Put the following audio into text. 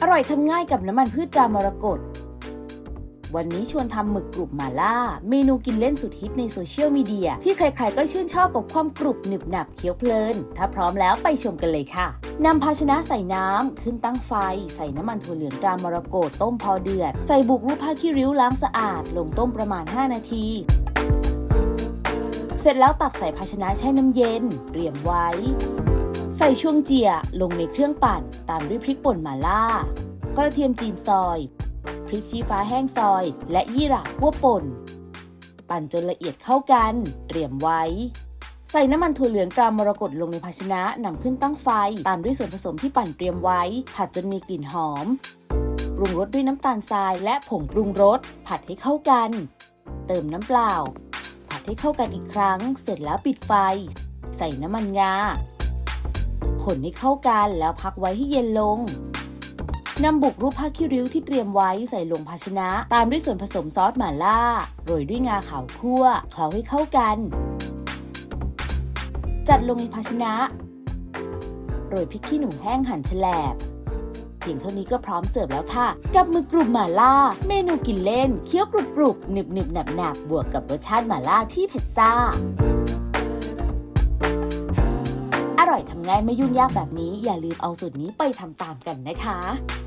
อร่อยทำง่ายกับน้ำมันพืชตรามรกตวันนี้ชวนทำหมึกกรุบหม่าล่าเมนูกินเล่นสุดฮิตในโซเชียลมีเดียที่ใครๆก็ชื่นชอบกับความกรุบหนึบหนับเคี้ยวเพลินถ้าพร้อมแล้วไปชมกันเลยค่ะนำภาชนะใส่น้ำขึ้นตั้งไฟใส่น้ำมันถั่วเหลืองตรามรกตต้มพอเดือดใส่บุกรูปผ้าขี้ริ้วล้างสะอาดลงต้มประมาณ5นาทีเสร็จแล้วตักใส่ภาชนะแช่น้ำเย็นเตรียมไว้ใส่ช่วงเจี๋ยลงในเครื่องปั่นตามด้วยพริกป่นหม่าล่ากระเทียมจีนซอยพริกชี้ฟ้าแห้งซอยและยี่หร่าคั่วป่นปั่นจนละเอียดเข้ากันเตรียมไว้ใส่น้ำมันถั่วเหลืองตรามรกตลงในภาชนะนำขึ้นตั้งไฟตามด้วยส่วนผสมที่ปั่นเตรียมไว้ผัดจนมีกลิ่นหอมปรุงรสด้วยน้ำตาลทรายและผงปรุงรสผัดให้เข้ากันเติมน้ำเปล่าผัดให้เข้ากันอีกครั้งเสร็จแล้วปิดไฟใส่น้ำมันงาคนให้เข้ากันแล้วพักไว้ให้เย็นลงนำบุกรูปผ้าขี้ริ้วที่เตรียมไว้ใส่ลงภาชนะตามด้วยส่วนผสมซอสหม่าล่าโรยด้วยงาขาวคั่วเคล้าให้เข้ากันจัดลงในภาชนะโรยพริกขี้หนูแห้งหั่นแฉลบเพียงเท่านี้ก็พร้อมเสิร์ฟแล้วค่ะกับหมึกกรุบหม่าล่าเมนูกินเล่นเคี้ยวกรุบๆหนึบๆหนับๆบวกกับรสชาติหม่าล่าที่เผ็ดซ่าอร่อยทำง่ายไม่ยุ่งยากแบบนี้อย่าลืมเอาสูตรนี้ไปทำตามกันนะคะ